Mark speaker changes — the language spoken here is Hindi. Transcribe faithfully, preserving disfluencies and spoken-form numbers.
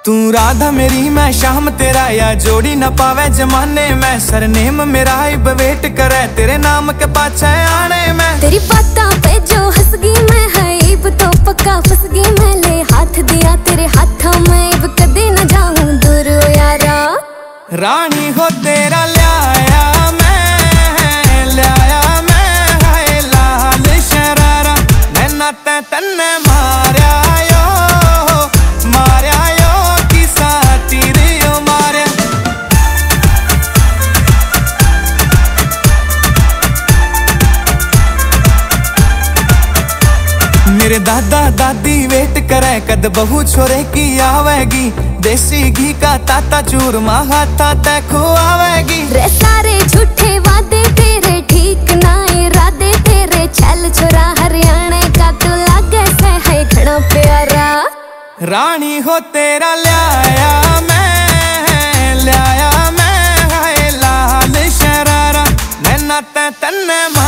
Speaker 1: तू राधा मेरी मैं श्याम तेरा, या जोड़ी न पावे जमाने में। सरनेम मेरा इब वेट करे, तेरे नाम के पाछे आने में।
Speaker 2: तेरी बातों पे जो हंस गई मैं, है इब तो पक्का फंस गई मैं। ले हाथ दिया तेरे हाथों में, इब कदे न जाऊं दूर यारा।
Speaker 1: रानी हो तेरा ल्याया मैं, ल्याया मैं, हाय लाल शरारा। नैना ते तन्ने मारया यो, मारया यो, किसा तीर यो मारया। मेरे दादा दादी वेट करे, कद बहू छोरे की आवेगी। देसी घी का ताता चूरमा हाथा ते खुआवेगी।
Speaker 2: रे सारे झूठे वादे तेरे, ठीक ना इरादे तेरे। छल छोरा हरियाणा का तो लागे से है घना प्यारा।
Speaker 1: रानी हो तेरा ल्याया मैं, ल्याया मैं, हाय लाल शरारा। नैना ते तन्ने